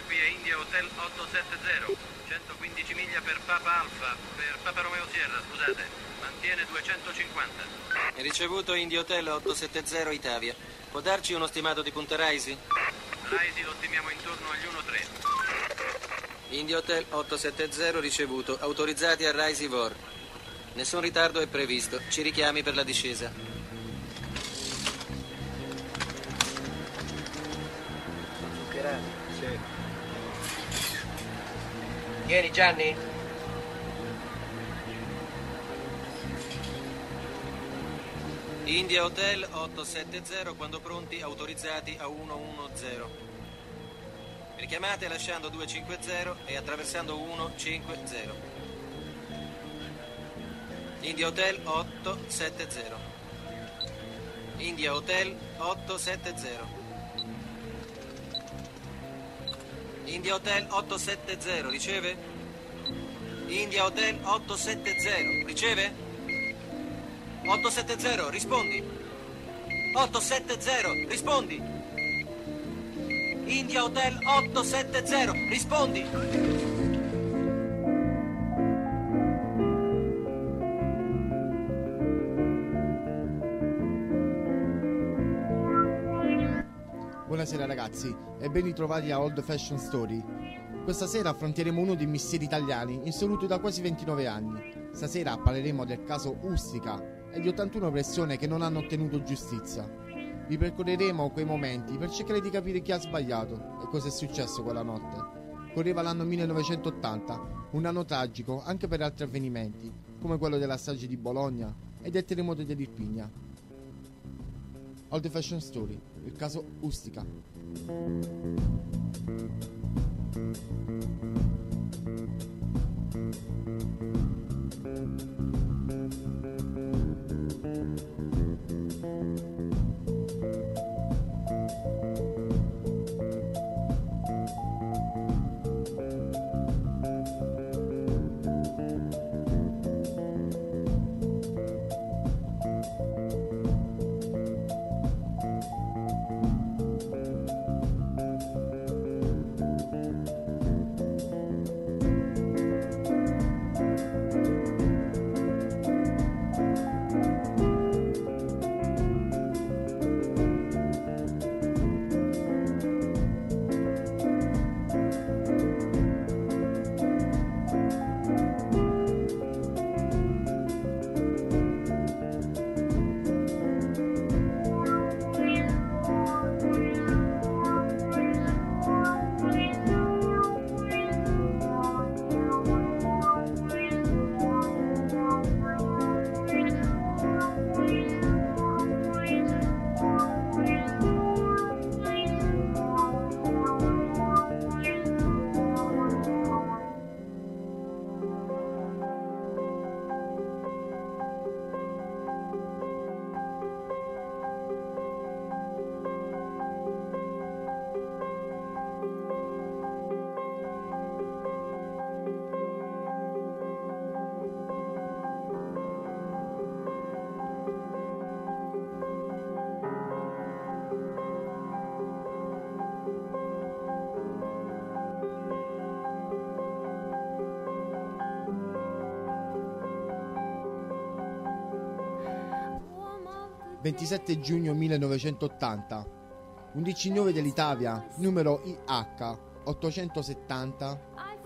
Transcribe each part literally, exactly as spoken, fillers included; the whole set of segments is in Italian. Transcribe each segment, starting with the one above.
qui è India Hotel ottocentosettanta, centoquindici miglia per Papa Alfa, per Papa Romeo Sierra, scusate, mantiene duecentocinquanta. Ricevuto India Hotel ottocentosettanta Italia. Può darci uno stimato di punta Raisi? Raisi lo stimiamo intorno agli uno virgola tre. India Hotel ottocentosettanta ricevuto, autorizzati a Raisi Vor. Nessun ritardo è previsto, ci richiami per la discesa. Sì. Vieni Gianni. India Hotel ottocentosettanta, quando pronti, autorizzati a centodiciannove. Richiamate lasciando duecentocinquanta e attraversando centocinquanta. India Hotel ottocentosettanta. India Hotel ottocentosettanta. India Hotel ottocentosettanta, riceve? India Hotel ottocentosettanta, riceve? ottocentosettanta, rispondi. ottocentosettanta, rispondi. India Hotel ottocentosettanta, rispondi. Buonasera ragazzi e ben ritrovati a Old Fashion Story. Questa sera affronteremo uno dei misteri italiani insoluto da quasi ventinove anni. Stasera parleremo del caso Ustica e di ottantuno persone che non hanno ottenuto giustizia. Vi percorreremo quei momenti per cercare di capire chi ha sbagliato e cosa è successo quella notte. Correva l'anno millenovecentottanta, un anno tragico anche per altri avvenimenti, come quello della strage di Bologna e del terremoto dell'Irpinia. Old Fashion Story, il caso Ustica. ventisette giugno millenovecentottanta, un diciannove dell'Italia, numero I H ottocentosettanta,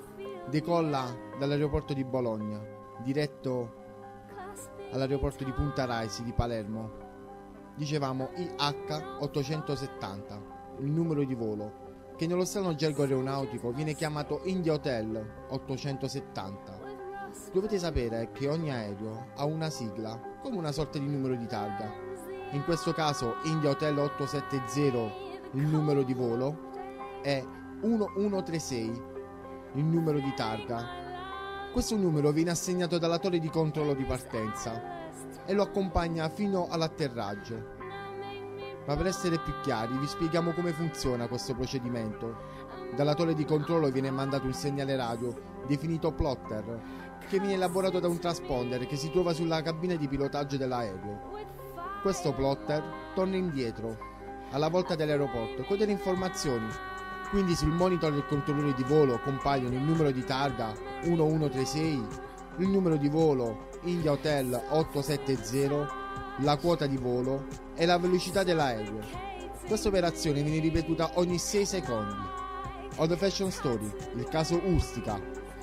decolla dall'aeroporto di Bologna, diretto all'aeroporto di Punta Raisi di Palermo. Dicevamo I H ottocentosettanta, il numero di volo, che nello strano gergo aeronautico viene chiamato India Hotel ottocentosettanta. Dovete sapere che ogni aereo ha una sigla, come una sorta di numero di targa. In questo caso India Hotel ottocentosettanta, il numero di volo, è uno uno tre sei, il numero di targa. Questo numero viene assegnato dalla torre di controllo di partenza e lo accompagna fino all'atterraggio. Ma per essere più chiari vi spieghiamo come funziona questo procedimento. Dalla torre di controllo viene mandato un segnale radio definito plotter, che viene elaborato da un transponder che si trova sulla cabina di pilotaggio dell'aereo. Questo plotter torna indietro alla volta dell'aeroporto con delle informazioni Quindi sul monitor del controllore di volo compaiono il numero di targa uno uno tre sei, il numero di volo India Hotel otto sette zero, la quota di volo e la velocità dell'aereo. Questa operazione viene ripetuta ogni sei secondi. Old Fashion Story, il caso Ustica.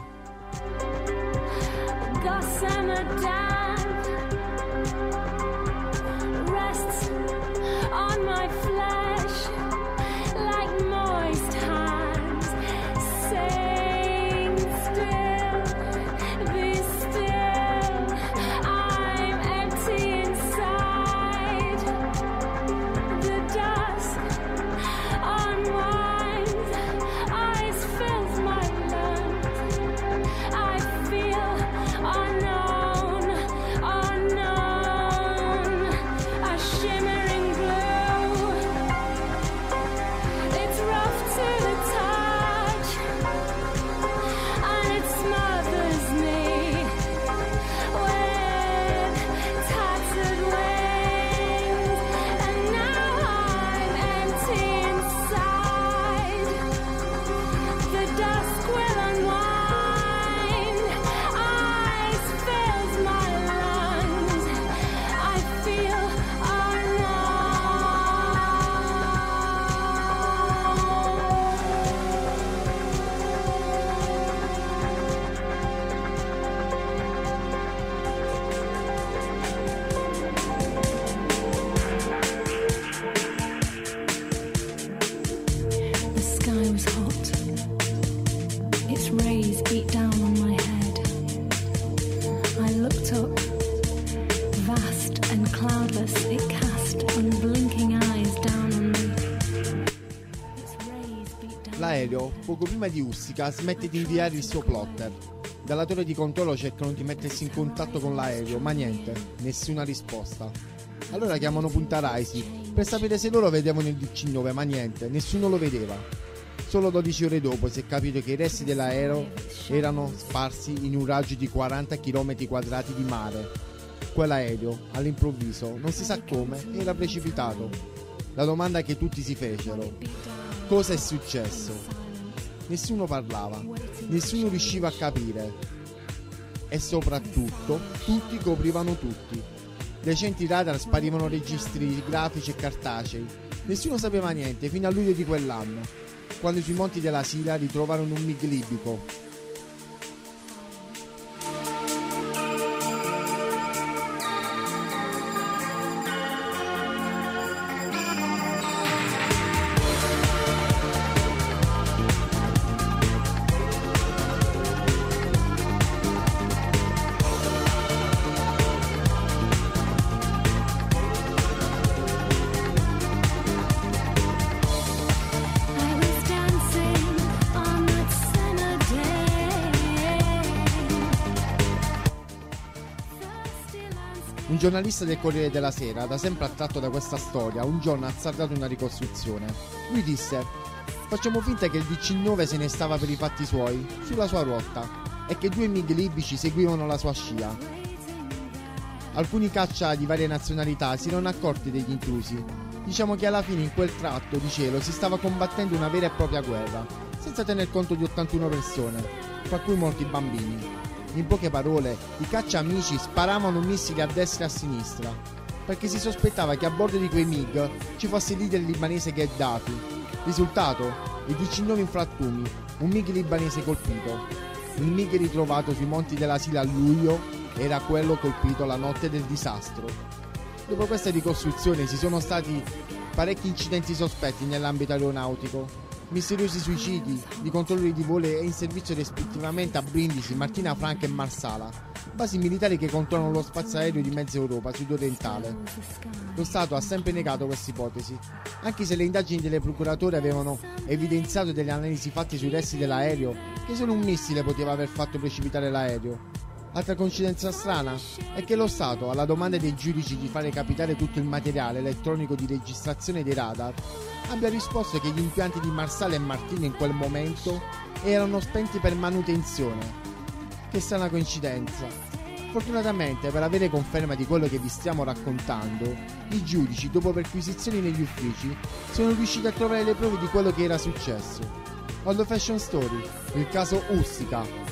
Rests on my flesh like moist hands, saying still, be still, I'm empty inside. The dusk unwinds, ice fills my lungs, I feel unknown, unknown, a shimmering blue. It's rough to the touch, and it smothers me with tattered wings. And now I'm empty inside. The dusk will unwind, ice fills my lungs, I feel unknown. The sky was hot. Its rays beat down on my head. I looked up. Vast and cloudless, it cast unblinking eyes down on me. Its rays beat down. L'aereo, poco prima di Ustica, smette di inviare il suo plotter. Dalla torre di controllo cercano di mettersi in contatto con l'aereo, ma niente, nessuna risposta. Allora chiamano Punta Raisi per sapere se loro vedevano il D C nove, ma niente, nessuno lo vedeva. Solo dodici ore dopo si è capito che i resti dell'aereo erano sparsi in un raggio di quaranta chilometri quadrati di mare. Quell'aereo, all'improvviso, non si sa come, era precipitato. La domanda che tutti si fecero: cosa è successo? Nessuno parlava, nessuno riusciva a capire. E soprattutto, tutti coprivano tutti. Recenti radar sparivano registri grafici e cartacei. Nessuno sapeva niente fino a luglio di quell'anno, quando sui monti della Sila ritrovarono un MiG libico. I was dancing on that summer day. Thirsty landscape. Un giornalista del Corriere della Sera, da sempre attratto da questa storia, un giorno ha azzardato una ricostruzione. Lui disse: facciamo finta che il D C nove se ne stava per i fatti suoi, sulla sua rotta, e che due MiG libici seguivano la sua scia. Alcuni caccia di varie nazionalità si erano accorti degli intrusi. Diciamo che alla fine in quel tratto di cielo si stava combattendo una vera e propria guerra, senza tener conto di ottantuno persone, fra cui molti bambini. In poche parole, i caccia amici sparavano missili a destra e a sinistra, perché si sospettava che a bordo di quei MiG ci fosse il leader libanese Gheddafi. Risultato? Il D C nove in frattumi, un MiG libanese colpito. Il MiG ritrovato sui monti della Sila a luglio era quello colpito la notte del disastro. Dopo questa ricostruzione ci sono stati parecchi incidenti sospetti nell'ambito aeronautico, misteriosi suicidi di controllori di volo e in servizio rispettivamente a Brindisi, Martina Franca e Marsala, basi militari che controllano lo spazio aereo di mezza Europa sudorientale. Lo Stato ha sempre negato questa ipotesi, anche se le indagini delle procurature avevano evidenziato delle analisi fatte sui resti dell'aereo che solo un missile poteva aver fatto precipitare l'aereo. Altra coincidenza strana è che lo Stato, alla domanda dei giudici di fare capitare tutto il materiale elettronico di registrazione dei radar, abbia risposto che gli impianti di Marsala e Martino in quel momento erano spenti per manutenzione. Che strana coincidenza. Fortunatamente, per avere conferma di quello che vi stiamo raccontando, i giudici, dopo perquisizioni negli uffici, sono riusciti a trovare le prove di quello che era successo. Old Fashion Story, il caso Ustica,